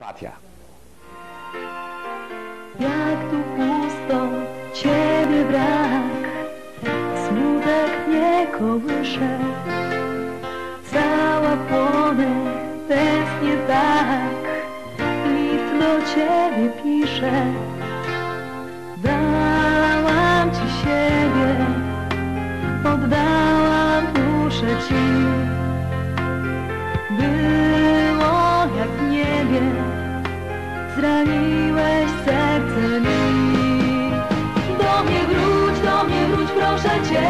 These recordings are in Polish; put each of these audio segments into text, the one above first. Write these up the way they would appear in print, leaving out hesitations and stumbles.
Sympatia. Jak tu pusto, ciebie brak, smutek mnie kołysze, cała płonę, tęsknię tak, list do ciebie piszę. Dałam ci siebie, oddałam duszę ci. Było jak w niebie, zraniłeś serce mi. Do mnie wróć, proszę cię,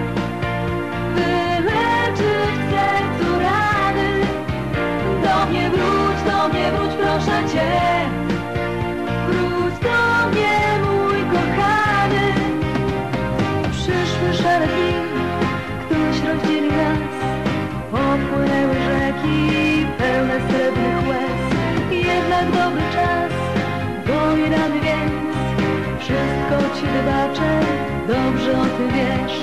wyleczyć w sercu rany. Do mnie wróć, proszę cię, wróć do mnie, mój kochany. Przyszły szare dni, któryś rozdzielił nas, popłynęły rzeki pełne srebrnych łez. Jednak dobry czas goi rany, więc wszystko ci wybaczę, dobrze o tym wiesz.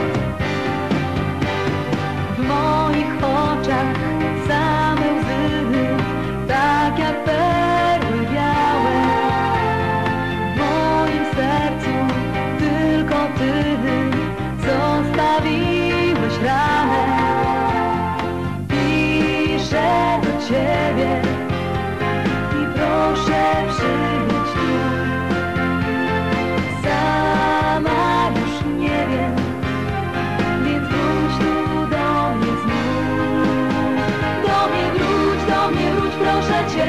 W moich oczach same łzy, tak jak perły białe. W moim sercu tylko ty zostawiłeś ranę. Piszę do ciebie i proszę przyjdź tu. Sama już nie wiem, więc wróć tu do mnie znów. Do mnie wróć, proszę cię,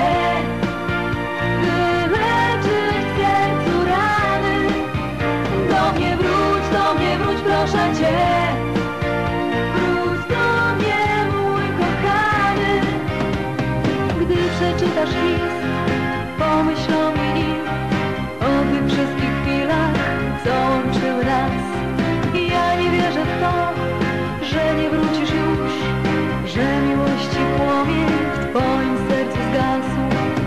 wyleczyć w sercu rany. Do mnie wróć, proszę cię, wróć do mnie, mój kochany. Gdy przeczytasz list, pomyśl o mnie i o tych wszystkich chwilach, co łączyły nas. Ja nie wierzę w to, że nie wrócisz już, że miłości płomień w twoim sercu zgasł.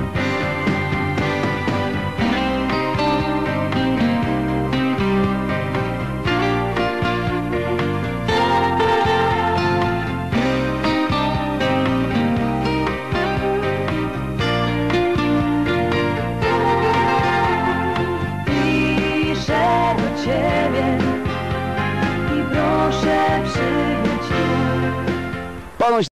Piszę do ciebie i proszę przyjdź tu. Ponoć